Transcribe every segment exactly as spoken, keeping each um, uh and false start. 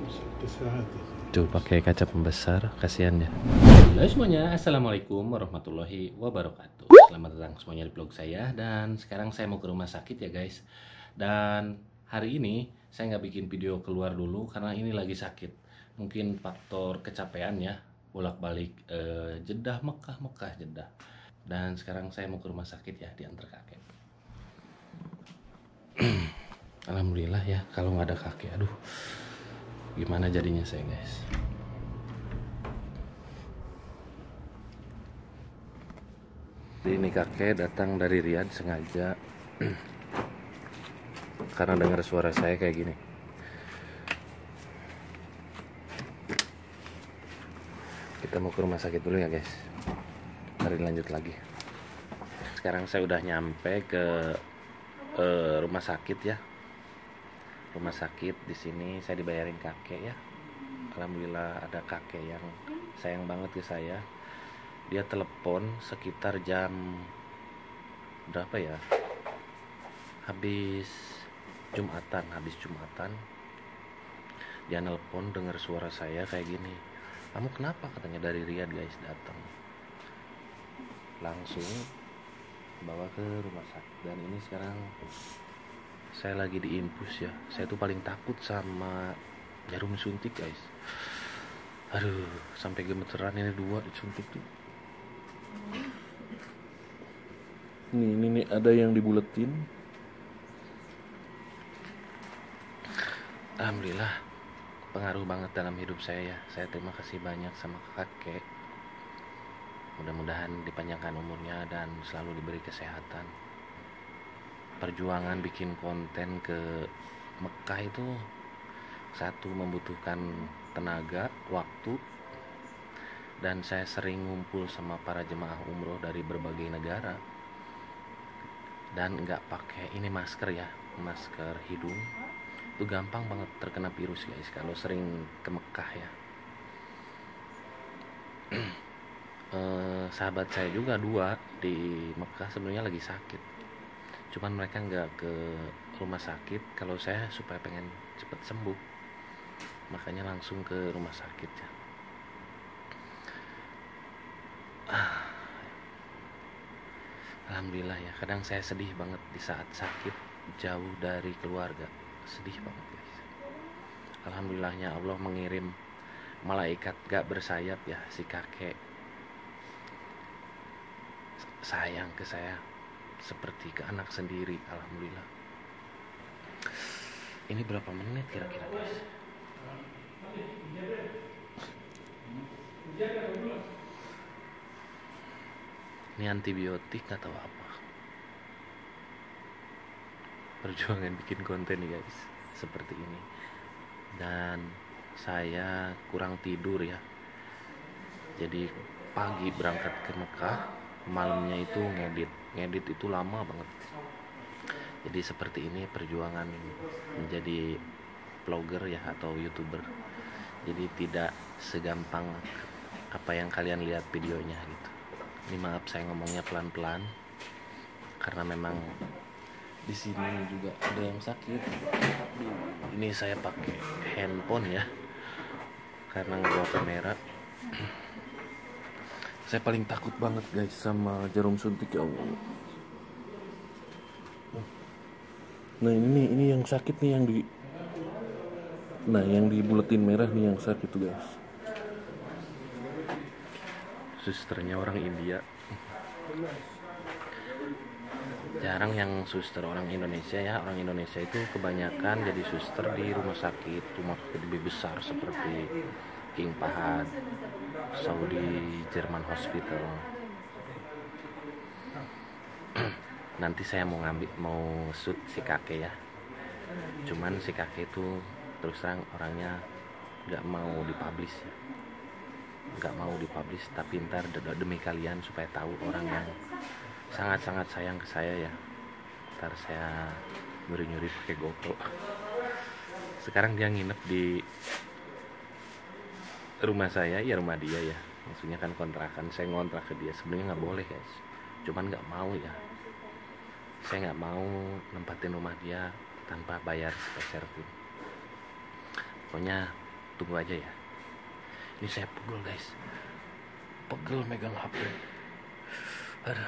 Tuh pakai kaca pembesar, kasihan ya. Halo semuanya, assalamualaikum warahmatullahi wabarakatuh. Selamat datang semuanya di vlog saya. Dan sekarang saya mau ke rumah sakit ya guys. Dan hari ini saya nggak bikin video keluar dulu karena ini lagi sakit. Mungkin faktor kecapean ya, bolak-balik eh, Jeddah Mekah Mekah Jeddah. Dan sekarang saya mau ke rumah sakit ya, diantar kakek. Alhamdulillah ya, kalau nggak ada kakek, aduh gimana jadinya saya guys. Ini kakek datang dari Riyadh sengaja karena dengar suara saya kayak gini. Kita mau ke rumah sakit dulu ya guys. Mari lanjut lagi. Sekarang saya udah nyampe ke uh, rumah sakit ya. Rumah sakit di sini saya dibayarin kakek ya. Alhamdulillah ada kakek yang sayang banget ke saya. Dia telepon sekitar jam berapa ya? Habis Jumatan, habis Jumatan. Dia nelpon dengar suara saya kayak gini. Kamu kenapa? Katanya dari Riyadh guys datang. Langsung bawa ke rumah sakit. Dan ini sekarang saya lagi di infus ya. Saya tuh paling takut sama jarum suntik guys. Aduh, sampai gemeteran ini dua disuntik tuh. Nih, ini nih ada yang dibuletin. Alhamdulillah pengaruh banget dalam hidup saya ya. Saya terima kasih banyak sama kakek. Mudah-mudahan dipanjangkan umurnya dan selalu diberi kesehatan. Perjuangan bikin konten ke Mekah itu satu membutuhkan tenaga, waktu, dan saya sering ngumpul sama para jemaah umroh dari berbagai negara dan nggak pakai ini masker ya, masker hidung itu gampang banget terkena virus guys kalau sering ke Mekah ya. eh, sahabat saya juga dua di Mekah sebenarnya lagi sakit, cuman mereka nggak ke rumah sakit. Kalau saya supaya pengen cepet sembuh, makanya langsung ke rumah sakit ya. Alhamdulillah ya, kadang saya sedih banget di saat sakit jauh dari keluarga, sedih banget guys. Alhamdulillahnya Allah mengirim malaikat gak bersayap ya, si kakek sayang ke saya seperti ke anak sendiri. Alhamdulillah. Ini berapa menit kira-kira guys? Ini antibiotik atau apa? Perjuangan bikin konten nih guys, seperti ini. Dan saya kurang tidur ya. Jadi pagi berangkat ke Mekah, malamnya itu ngedit. Ngedit itu lama banget. Jadi seperti ini perjuangan menjadi vlogger ya atau YouTuber. Jadi tidak segampang apa yang kalian lihat videonya gitu. Ini maaf saya ngomongnya pelan-pelan karena memang di sini juga ada yang sakit. Ini saya pakai handphone ya karena nggak bawa kamera. Saya paling takut banget guys sama jarum suntik ya Allah. Nah ini nih, ini yang sakit nih yang di Nah yang di buletin merah nih yang sakit tuh guys. Susternya orang India. Jarang yang suster orang Indonesia ya. Orang Indonesia itu kebanyakan jadi suster di rumah sakit, rumah sakit lebih besar seperti King Fahad, Saudi German Hospital. Nanti saya mau ngambil, mau shoot si kakek ya. Cuman si kakek itu terus terang orangnya nggak mau dipublish ya. Nggak mau dipublish, tapi ntar demi kalian supaya tahu orang yang sangat-sangat sayang ke saya ya. Ntar saya nyuri-nyuri pakai GoPro. Sekarang dia nginep di rumah saya, ya rumah dia ya. Maksudnya kan kontrakan, saya ngontrak ke dia. Sebenarnya nggak boleh guys, cuman nggak mau ya. Saya nggak mau nempatin rumah dia tanpa bayar sepeser pun. Pokoknya tunggu aja ya. Ini saya pegel guys, pegel megang H P. Aduh.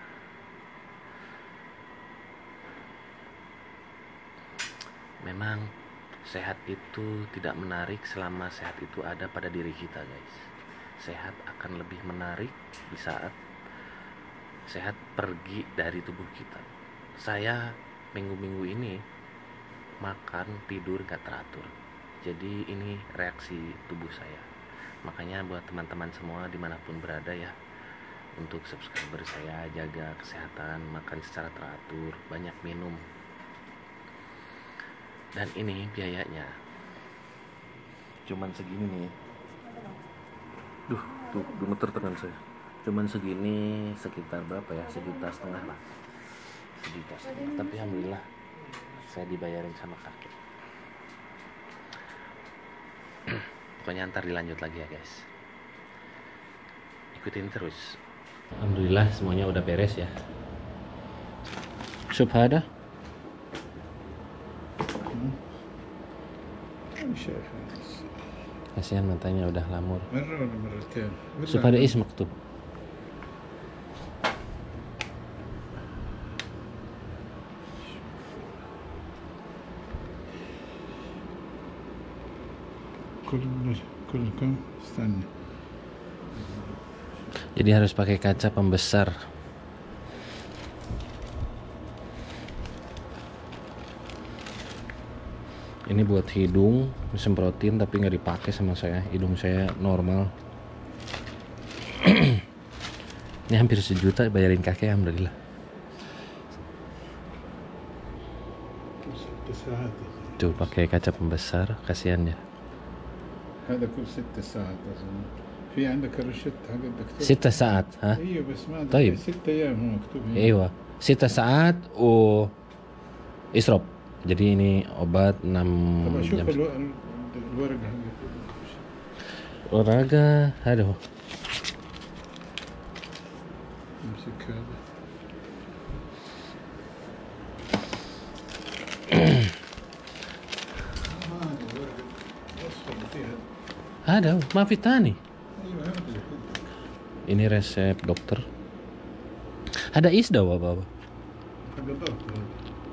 Memang sehat itu tidak menarik selama sehat itu ada pada diri kita guys. Sehat akan lebih menarik di saat sehat pergi dari tubuh kita. Saya minggu-minggu ini makan tidur gak teratur, jadi ini reaksi tubuh saya. Makanya buat teman-teman semua dimanapun berada ya, untuk subscriber saya, jaga kesehatan, makan secara teratur, banyak minum. Dan ini biayanya cuman segini nih. Duh, tuh gemeter tangan saya. Cuman segini, sekitar berapa ya? Sejuta setengah lah. Sejuta setengah. Tapi alhamdulillah saya dibayarin sama kakek. Pokoknya ntar dilanjut lagi ya guys. Ikutin terus. Alhamdulillah semuanya udah beres ya. Subhada. Kasihan matanya udah lamur. Subhada is maktub. Jadi harus pakai kaca pembesar. Ini buat hidung, semprotin tapi nggak dipakai sama saya. Hidung saya normal. Ini hampir sejuta bayarin kakek, alhamdulillah. Tuh pakai kaca pembesar, kasihan ya. هذا كل ست ساعات أظن. في عندك الروشتة حق الدكتور. ست ساعات ها؟ ايوه بس ما أدري. طيب. ست أيام هو مكتوب هنا. ايوه ست ساعات و اسرب. Jadi ini obat enam طبعا شوف jam. الو... الورقة حق Olahraga, aduh. امسك هذا. Ada, ma fi tani. ايوه هذا اللي عندك. Ini resep dokter. Ada isda wa baba. حق الضغط هذا.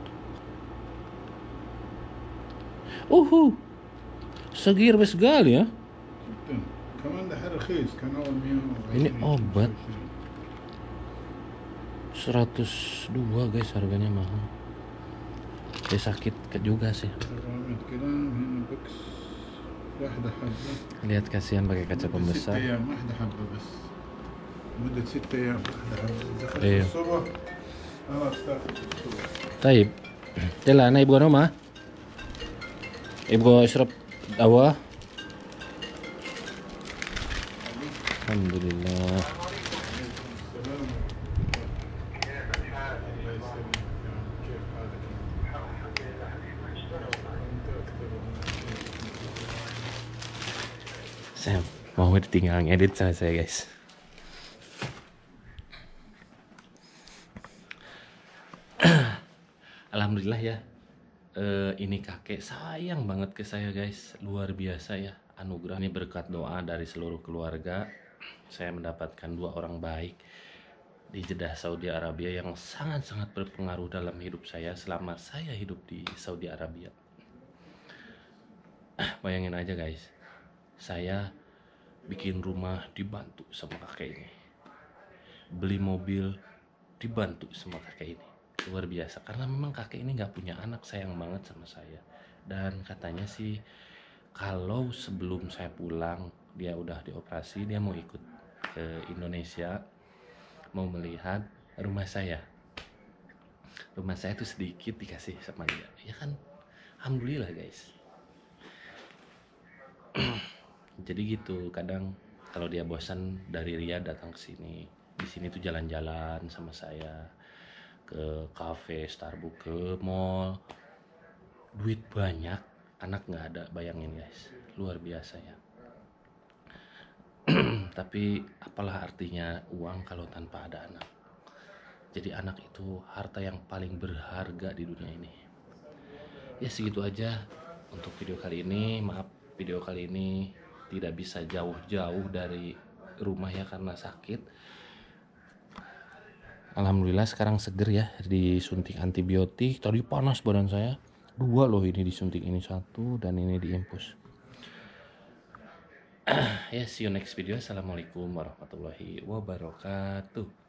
Uhu. Segir sekali ya. جدا. كمان ده رخيص كان أول مية وعشرين. Ini obat seratus dua guys, harganya mahal. Dia sakit juga sih. أربعمية جرام هنا بوكس واحدة حبة. Lihat kasihan pakai kaca ست pembesar. أيام واحدة حبة بس. مدة ست أيام واحدة حبة. دخلت أيوه. الصبح خلاص تاخذ الصبح. طيب. يلا أنا يبغى نوم ها؟ يبغى يشرب دواء. الحمد لله. Saya mau ditinggal ngedit sama saya guys. Alhamdulillah ya. Uh, ini kakek sayang banget ke saya guys, luar biasa ya, anugerah. Ini berkat doa dari seluruh keluarga, saya mendapatkan dua orang baik di Jeddah Saudi Arabia yang sangat-sangat berpengaruh dalam hidup saya selama saya hidup di Saudi Arabia. Bayangin aja guys, saya bikin rumah dibantu sama kakek ini, beli mobil dibantu sama kakek ini. Luar biasa, karena memang kakek ini nggak punya anak, sayang banget sama saya. Dan katanya sih kalau sebelum saya pulang dia udah dioperasi, dia mau ikut ke Indonesia, mau melihat rumah saya. Rumah saya tuh sedikit dikasih sama dia, ya kan? Alhamdulillah guys. Jadi gitu, kadang kalau dia bosan dari Riyadh datang ke sini, di sini tuh jalan-jalan sama saya ke kafe, Starbucks, ke mall. Duit banyak, anak nggak ada, bayangin guys, luar biasa ya. Tapi apalah artinya uang kalau tanpa ada anak. Jadi anak itu harta yang paling berharga di dunia ini. Ya segitu aja untuk video kali ini. Maaf video kali ini tidak bisa jauh-jauh dari rumah ya karena sakit. Alhamdulillah sekarang seger ya, disuntik antibiotik. Tadi panas badan saya. Dua loh ini disuntik, ini satu dan ini diinfus. Ya, see you next video. Assalamualaikum warahmatullahi wabarakatuh.